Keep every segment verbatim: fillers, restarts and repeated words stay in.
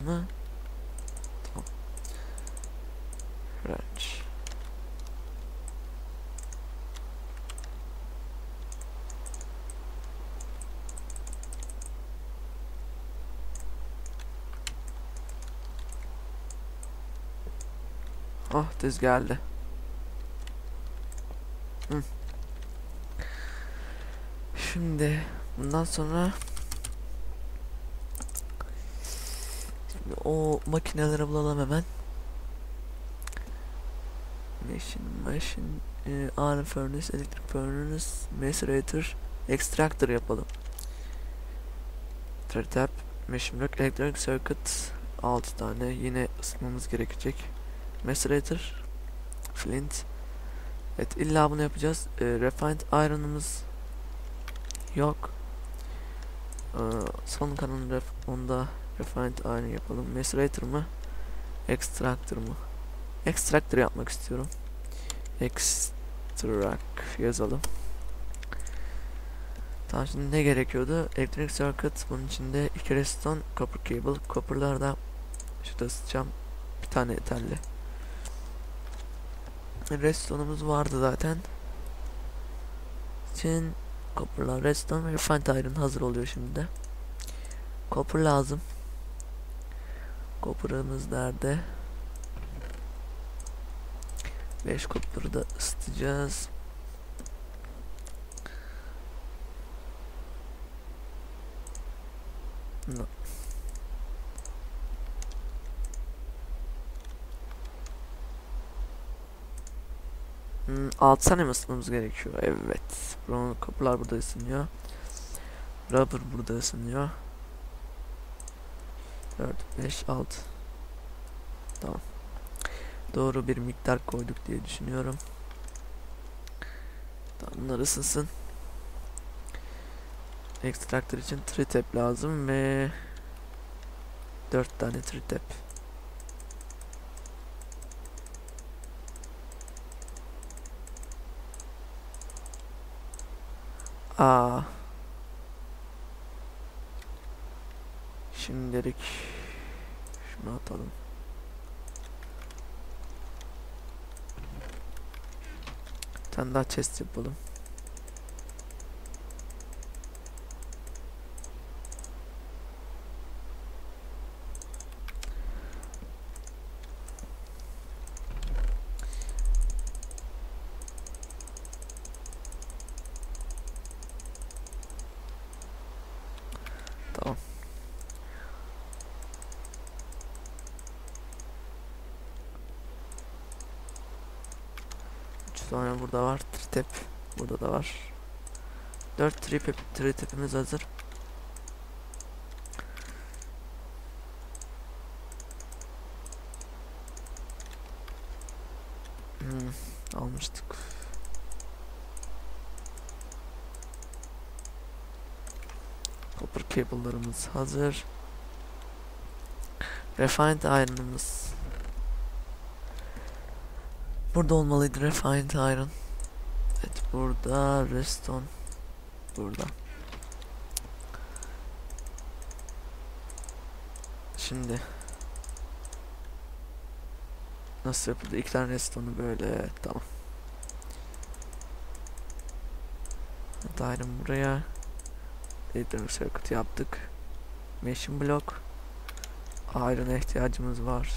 mı? Tamam. Range. Oh, düz geldi. Hı. Şimdi bundan sonra şimdi o makineleri bulalım hemen. Machine, machine, e, iron furnace, electric furnace, macerator, extractor yapalım. Tap, machine block, electric circuit, altı tane. Yine ısıtmamız gerekecek. Macerator, flint. Evet, illa bunu yapacağız. E, refined iron'ımız yok. E, son kalan ref, onda refined iron yapalım. Macerator mı? Extractor mı? Extractor yapmak istiyorum. Extract yazalım. Tamam, şimdi ne gerekiyordu? Electric circuit, bunun içinde iki redstone, copper cable. Copper'lar da şurada ısıtacağım. Bir tane yeterli. Redstone'umuz vardı zaten. Için copper'lar, redstone ve refined iron hazır oluyor şimdi de. Copper lazım. Copper'ımız nerede? beş copper'ı da ısıtacağız. No. Hmm, altı tane mi ısıtmamız gerekiyor? Evet. Brown copper'lar burada ısınıyor. Rubber burada ısınıyor. dört, beş, altı. Tamam. Doğru bir miktar koyduk diye düşünüyorum. Tamam, bunlar ısınsın. Extractor için tritep lazım ve dört tane tritep. Aa. Şimdilik şunu atalım. Bir tane daha chest yapalım. Tamam. üç tane burada var. Tritep burada da var. dört tritep, tritepimiz hazır. Hmm, almıştık. Copper cable'larımız hazır. Refined iron'ımız burada olmalıydı. Refined iron. Evet, burada. Redstone burada. Şimdi nasıl yapıldı? İki tane redstone'u böyle. Tamam. Iron buraya. Electric circuit yaptık. Machine block. Iron'a ihtiyacımız var.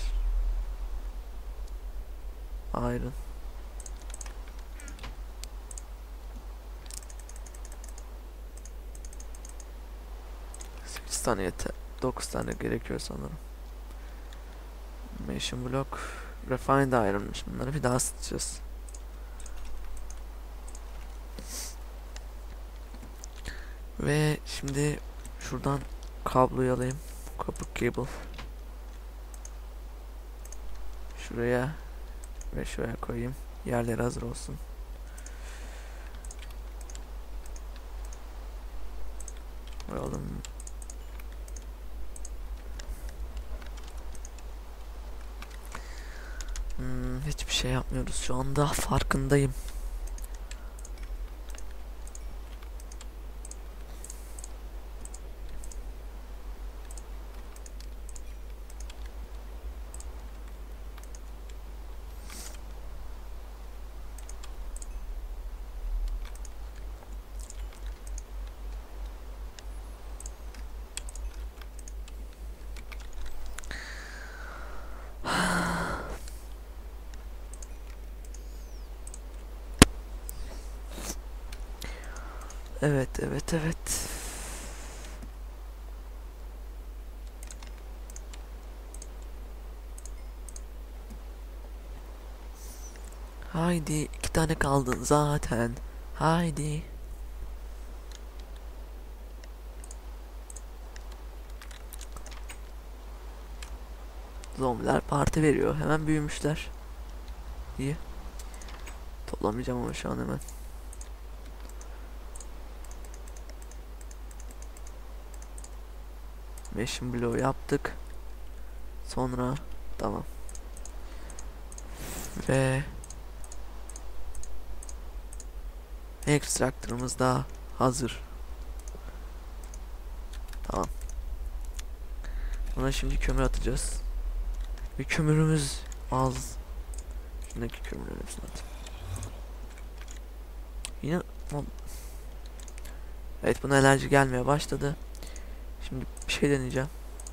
Iron. sekiz tane yeter. dokuz tane gerekiyor sanırım. Machine block. Refined iron'mış. Bunları bir daha ısıtacağız. Ve şimdi şuradan kabloyu alayım. Copper cable. Şuraya ve şuraya koyayım. Yerleri hazır olsun. Koyalım. Hmm, hiçbir şey yapmıyoruz şu anda, farkındayım. Evet, evet, evet. Haydi, iki tane kaldın zaten. Haydi. Zombiler parti veriyor. Hemen büyümüşler. İyi. Toplamayacağım ama şu an hemen. Mission blow yaptık. Sonra tamam. Ve extractor'ımız da hazır. Tamam. Buna şimdi kömür atacağız. Ve kömürümüz az. Şundaki kömürlerin hepsini at. Yine evet, buna enerji gelmeye başladı. Şimdi bir şey deneyeceğim.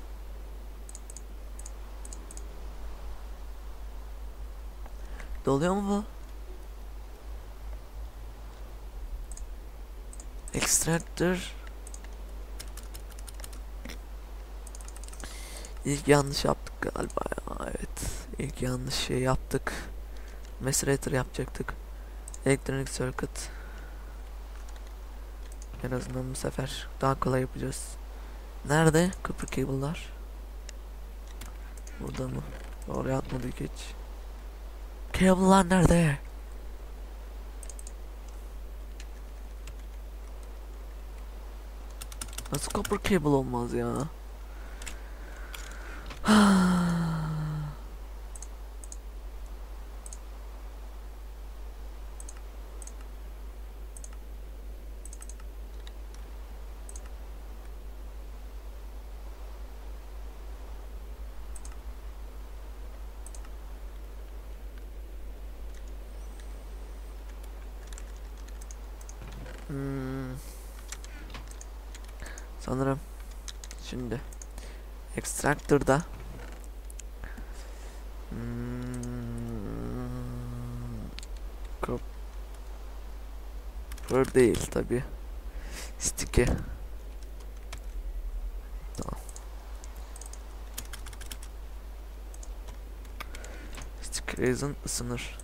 Doluyor mu bu? Extractor. İlk yanlış yaptık galiba ya. Evet. İlk yanlış şey yaptık. Macerator yapacaktık. Electronic circuit. En azından bu sefer daha kolay yapacağız. Nerede? Copper cable'lar. Burada mı? Oraya atmadık hiç. Cable'lar nerede? Nasıl copper cable olmaz ya? Hmm. Sanırım şimdi extractor'da hmm. copper değil tabi. Sticky. Tamam. Sticky resin ısınır.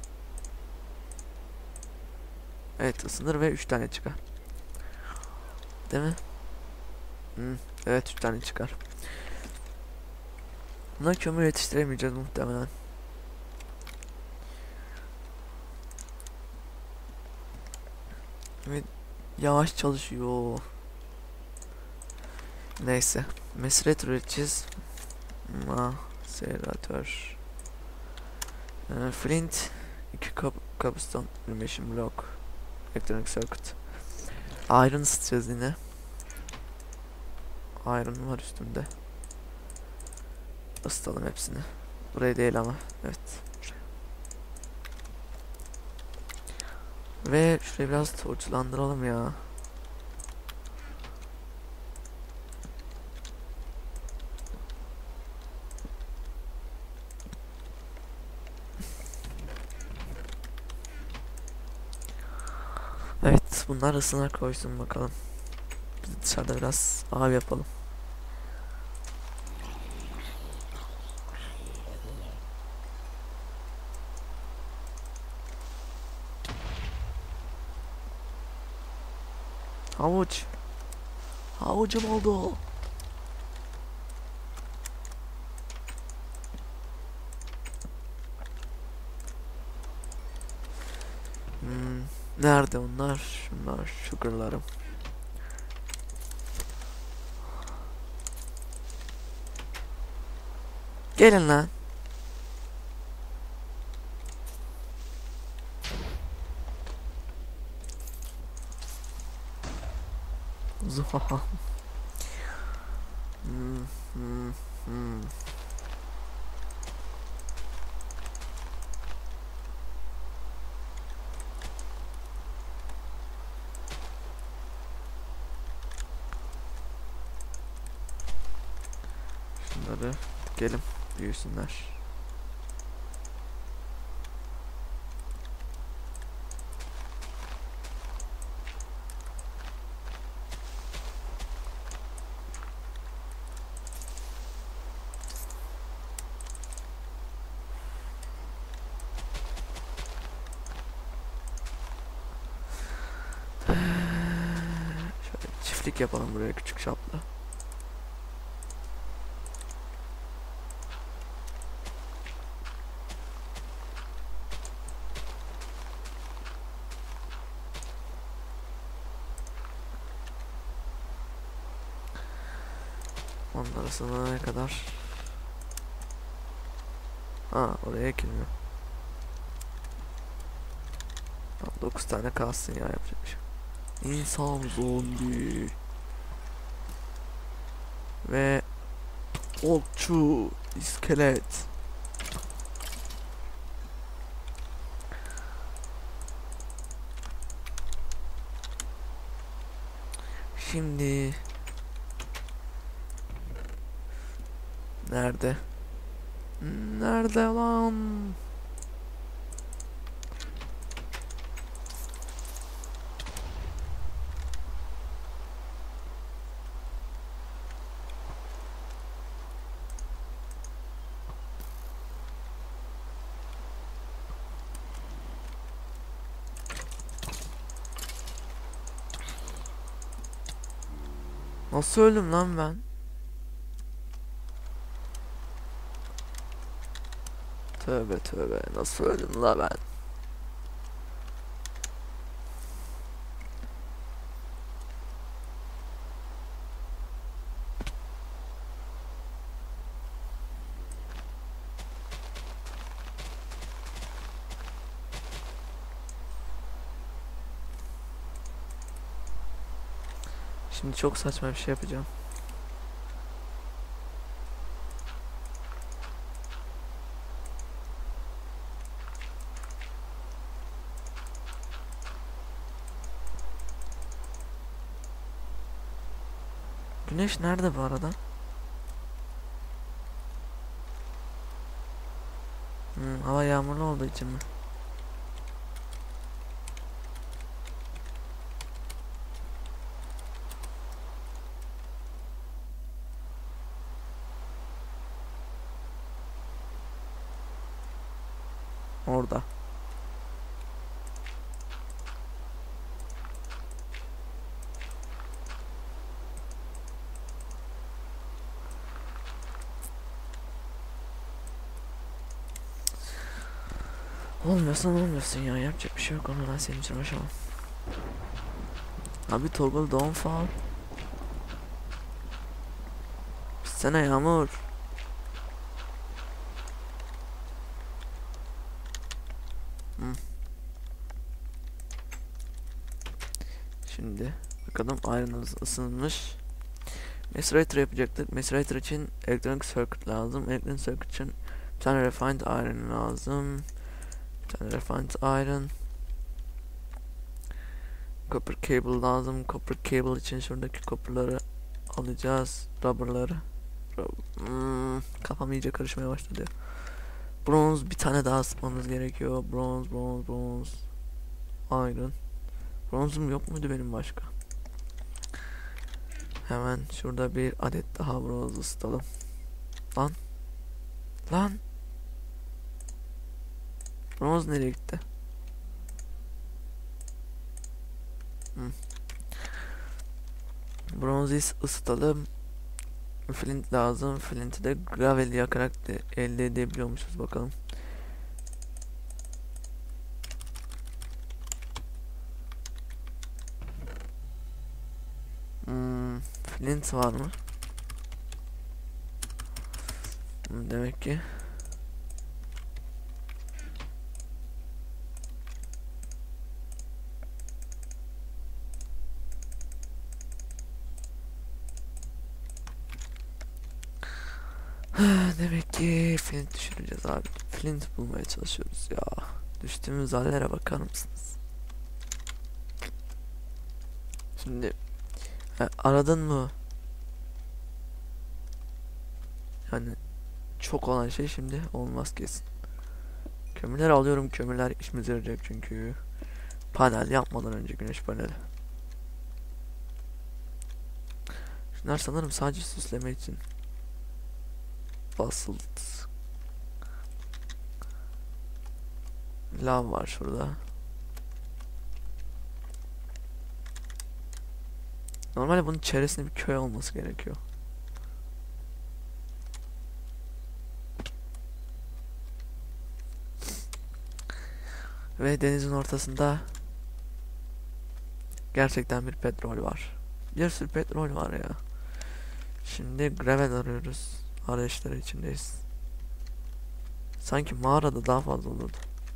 Evet, ısınır ve üç tane çıkar. Değil mi? Hmm, evet, üç tane çıkar. Buna kömür yetiştiremeyeceğiz muhtemelen. Ve yavaş çalışıyor. Neyse. Mesret üreteceğiz. Maseratör. Ee, Flint. iki kap cobblestone. Animation block. Electronic circuit. Iron ısıtacağız yine. Iron var üstünde. Isıtalım hepsini. Buraya değil ama. Evet. Ve şurayı biraz torçlandıralım ya. Evet, bunlar ısına koysun bakalım. Biz dışarıda biraz av yapalım. Havuç. Havucum oldu. Hmm, nerede onlar? Şunlar, sugarlarım. Gelin lan. Zuhaha. Hmm, hmm, hmm. Şunları dikelim, büyüsünler. çiftlik yapalım buraya küçük çaplı. Ondan sonra ne kadar? Ha, oraya ekilmiyor. dokuz tane kalsın ya, yapacak bir şey. İnsan zombi ve okçu iskelet. Şimdi nerede? Nerede lan? Nasıl öldüm lan ben? Tövbe tövbe, nasıl öldüm la ben? Şimdi çok saçma bir şey yapacağım. Güneş nerede bu arada? Hmm, hava yağmurlu olduğu için mi? Orada. Olmuyorsan olmuyorsun ya, yapacak bir şey yok, ondan senin için uğraşamam. Abi toggle don't fall. Sana yağmur. Hmm. Şimdi bakalım iron'ımız ısınmış. Macerator yapacaktık. Macerator için electronic circuit lazım. Electronic circuit için bir tane refined iron lazım. Bir tane refined iron. Copper cable lazım. Copper cable için şuradaki copper'ları alacağız. Rubber'ları. Hmm, kafam iyice karışmaya başladı. Bronz bir tane daha sıkmamız gerekiyor. Bronz, bronz, bronz. Iron. Bronzum yok muydu benim başka? Hemen şurada bir adet daha bronz ısıtalım. Lan. Lan. Bronz nereye gitti? Hmm. Bronzu ısıtalım. Flint lazım. Flint'i de gravel yakarak da elde edebiliyormuşuz, bakalım. Hmm, Flint var mı? Hmm, demek ki. Demek ki Flint düşüreceğiz abi. Flint bulmaya çalışıyoruz ya. Düştüğümüz hallere bakar mısınız? Şimdi he, aradın mı? Yani çok olan şey şimdi olmaz kesin. Kömürler alıyorum. Kömürler işimize yarayacak çünkü. Panel yapmadan önce, güneş paneli. Şunlar sanırım sadece süsleme için. Basalt. Lav var şurada. Normalde bunun çevresinde bir köy olması gerekiyor. Ve denizin ortasında gerçekten bir petrol var. Bir sürü petrol var ya. Şimdi gravel arıyoruz. Arayışları içindeyiz. Sanki mağarada daha fazla olurdu.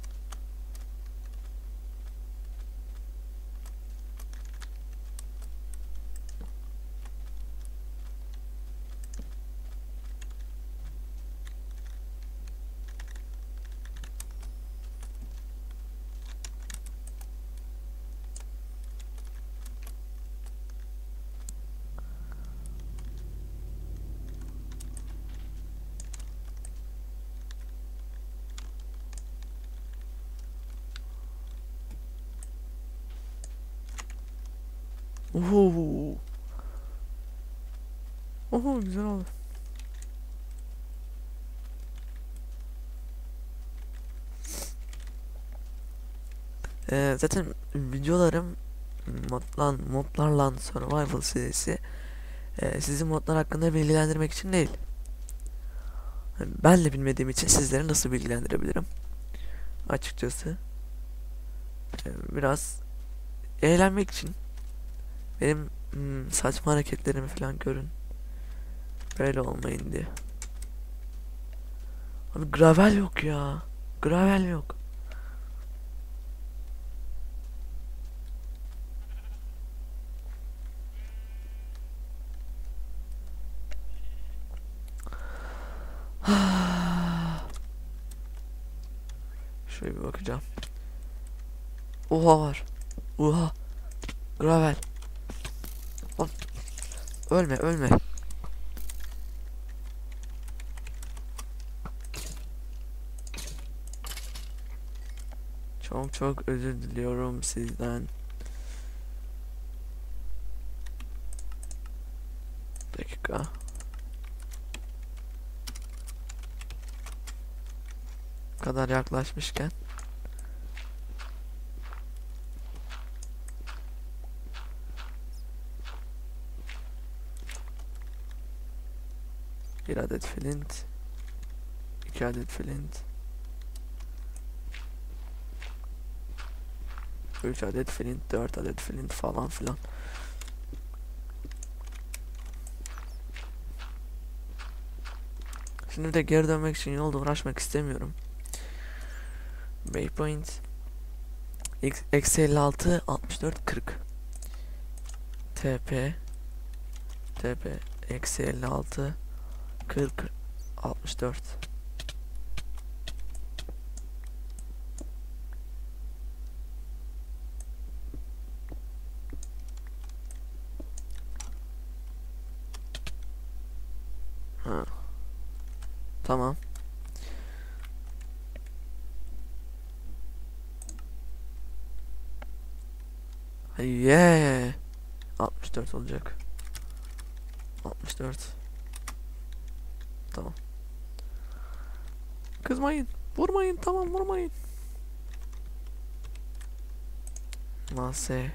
Oho. Oho, güzel oldu. Ee, zaten videolarım modlan, modlarla survival serisi e, sizi modlar hakkında bilgilendirmek için değil. Ben de bilmediğim için sizleri nasıl bilgilendirebilirim? Açıkçası e, biraz eğlenmek için benim hmm, saçma hareketlerimi falan görün. Böyle olmayın diye. Abi gravel yok ya. Gravel yok. Şöyle bir bakacağım. Oha var. Oha. Gravel. Lan, ölme ölme. Çok çok özür diliyorum sizden. Dakika. Bu kadar yaklaşmışken. Bir adet flint. iki adet flint. üç adet flint, dört adet flint falan filan. Şimdi de geri dönmek için yolda uğraşmak istemiyorum. Waypoint eksi elli altı altmış dört kırk TP TP eksi elli altı kırk altmış dört. Ha. Tamam. Yeah. altmış dört olacak. altmış dört. Tamam. Kızmayın. Vurmayın. Tamam, vurmayın. Mase.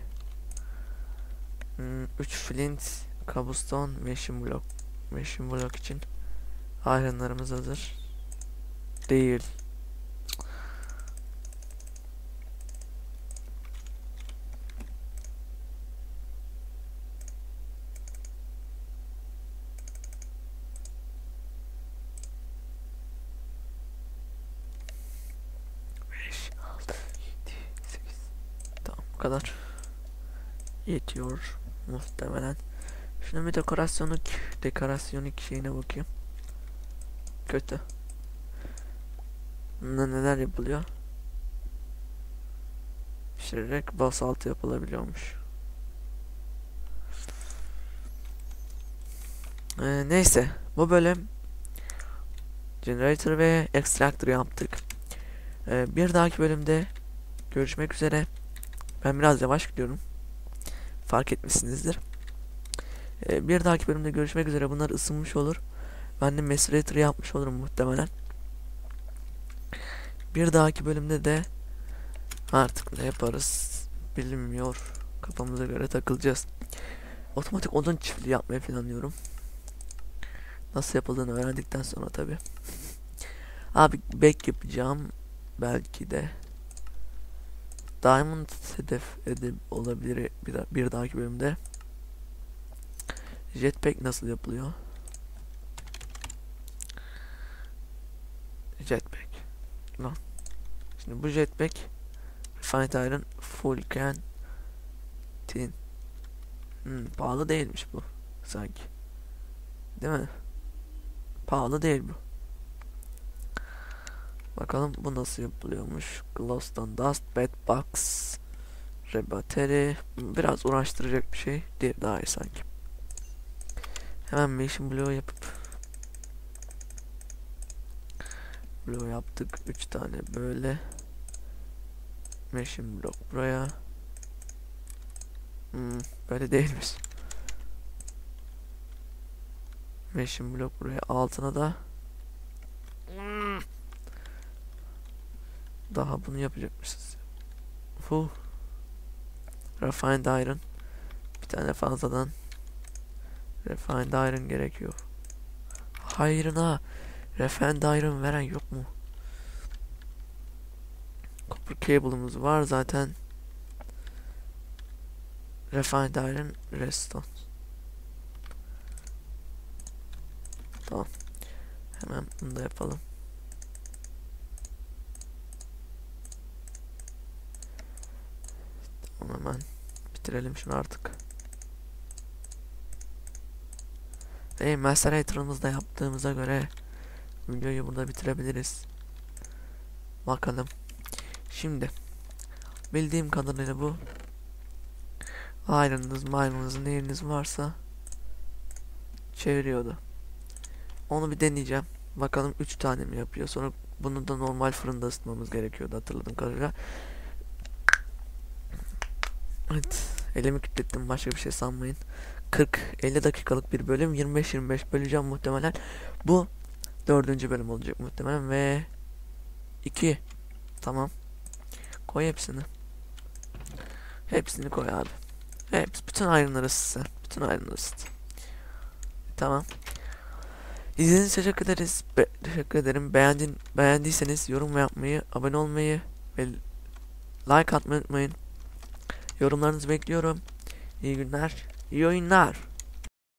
Hmm, üç flint, cobblestone, machine block. Machine block için ironlarımız hazır. Değil. Tamam, bu kadar. Yetiyor muhtemelen. Şuna bir dekorasyonluk dekorasyonluk şeyine bakayım. Kötü. Bunda neler yapılıyor? Pişirerek basaltı yapılabiliyormuş. Ee, neyse, bu bölüm generator ve extractor yaptık. Ee, bir dahaki bölümde görüşmek üzere. Ben biraz yavaş gidiyorum. Fark etmişsinizdir. Ee, bir dahaki bölümde görüşmek üzere. Bunlar ısınmış olur. Ben de macerator yapmış olurum muhtemelen. Bir dahaki bölümde de artık ne yaparız bilmiyor. Kafamıza göre takılacağız. otomatik odun çiftliği yapmayı planlıyorum. Nasıl yapıldığını öğrendikten sonra tabi. Abi back yapacağım. Belki de Diamond hedef edip olabilir bir, bir dahaki bölümde. Jetpack nasıl yapılıyor? Jetpack. Lan. Şimdi bu jetpack Refined Iron Full Can Tin. Hmm, pahalı değilmiş bu sanki. Değil mi? Pahalı değil bu. Bakalım bu nasıl yapılıyormuş. Glowstone Dust, Bedbox, Rebattery. Biraz uğraştıracak bir şey değil, daha iyi sanki. Hemen Mission Blue yapıp Blue yaptık. üç tane böyle. Mission Block buraya. Hmm, böyle değilmiş. Mission Block buraya. Altına da daha bunu yapacakmışız. Fuh. Refined Iron. Bir tane fazladan Refined Iron gerekiyor. Hayrına Refined Iron veren yok mu? Copper cable'ımız var zaten. Refined Iron Redstone. Tamam. Hemen bunu da yapalım. Tamam, hemen bitirelim şunu artık. Ve Macerator'ımızda yaptığımıza göre videoyu burada bitirebiliriz. Bakalım. Şimdi bildiğim kadarıyla bu iron'ınız, mine'ınız, neyiniz varsa çeviriyordu. Onu bir deneyeceğim. Bakalım üç tane mi yapıyor. Sonra bunu da normal fırında ısıtmamız gerekiyordu hatırladığım kadarıyla. Evet. Elimi kilitlettim, başka bir şey sanmayın. kırk elli dakikalık bir bölüm. yirmi beş yirmi beş böleceğim muhtemelen. Bu dördüncü bölüm olacak muhtemelen ve iki. Tamam. Koy hepsini. Hepsini koy abi. Hepsi. Bütün iron'ları ısıtsın. Bütün iron'ları ısıt. Tamam. İzlediğiniz için teşekkür ederiz. Be teşekkür ederim. Beğendin, beğendiyseniz yorum yapmayı, abone olmayı ve like atmayı unutmayın. Yorumlarınızı bekliyorum. İyi günler. İyi oyunlar.